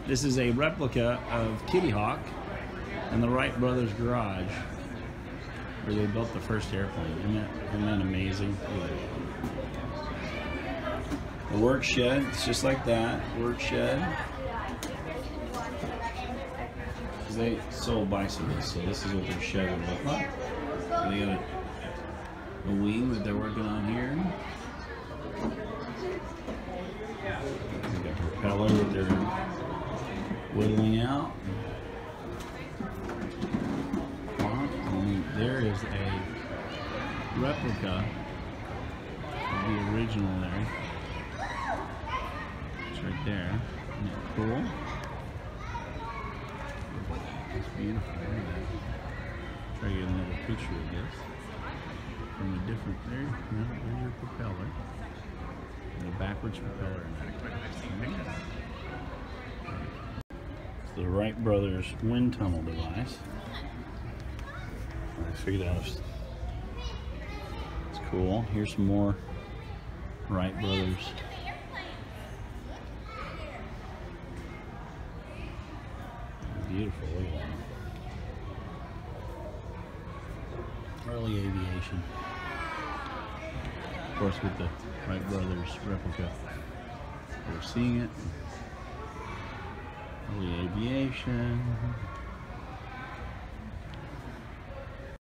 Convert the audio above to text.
This is a replica of Kitty Hawk in the Wright brothers garage where they built the first airplane. Isn't that amazing? The work shed, it's just like that, work shed. They sold bicycles, so this is what their shed would look like. They got a wing that they're working on here. They got a propeller that they're whittling out. And there is a replica of the original there. It's right there. Isn't it cool? It's beautiful. Look at that. Try to get another picture of this. From a different there. There's your propeller. And a backwards propeller in that. It's the Wright brothers wind tunnel device. I figured out it's cool. Here's some more Wright brothers. Beautiful, look at that. Early aviation. Of course, with the Wright brothers replica, we're seeing it. Early aviation.